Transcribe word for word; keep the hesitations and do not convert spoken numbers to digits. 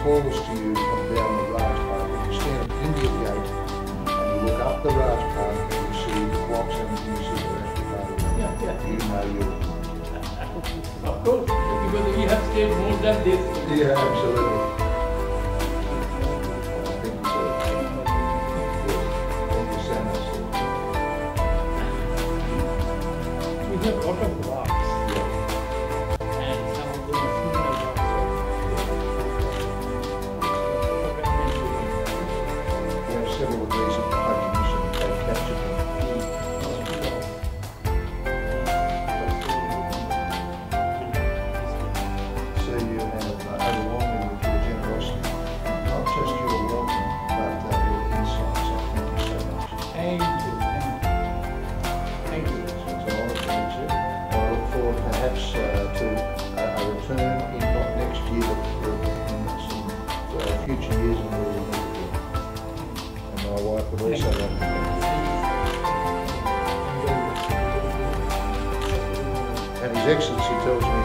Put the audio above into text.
calls to you from down the Raj Path. If you stand at India Gate and you look up the Raj Path and you see the clocks and you see the Rashtrapati, Yeah, yeah. you know you're... Of course, because we have stayed more than this. Yeah, absolutely. I think so. Yes. Thank you so much. We have a lot of rocks. And some of them are similar rocks. We have several of these at the home mission. They've captured them. So you have uh, overwhelming with your generosity. Not just your welcome, but uh, your insights. So thank you so much. Thank you. Thank you. It's an honour to meet you. I look forward perhaps uh, to a, a return in not next year, but in some uh, future years when we will meet again. And my wife would also like to thank you. And His Excellency tells me